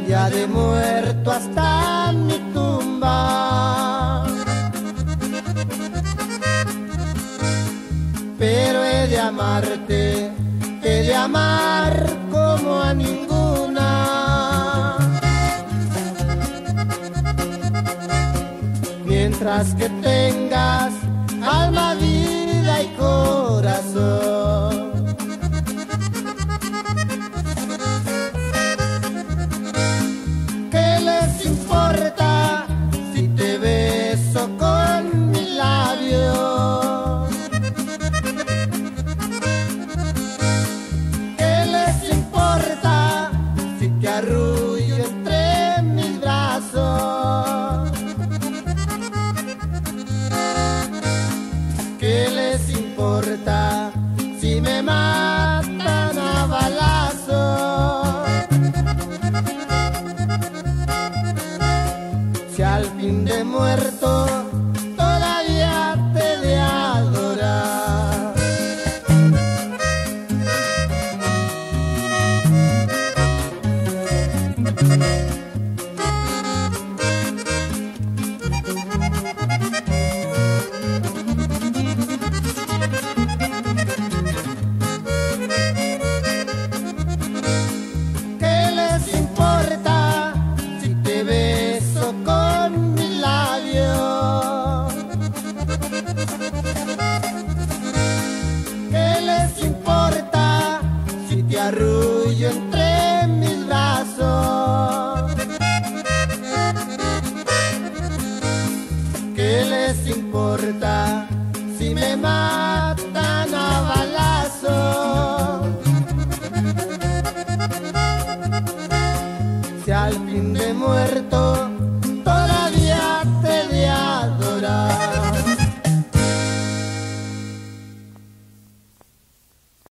ya de muerto hasta mi tumba. Pero he de amarte, he de amar como a ninguna. Mientras que tengas alma, vida y corazón. ¿Qué les importa si te beso con mi labio? ¿Qué les importa si te arrullo entre mis brazos? ¿Qué les importa si me matan a balazos? Si al fin de muerto todavía te he de adorar. ¿Qué les importa si te beso con mi labio? ¿Qué les importa si te arrullo entre mis brazos? ¿Qué les importa si me matan a balazos? Si al fin de muerto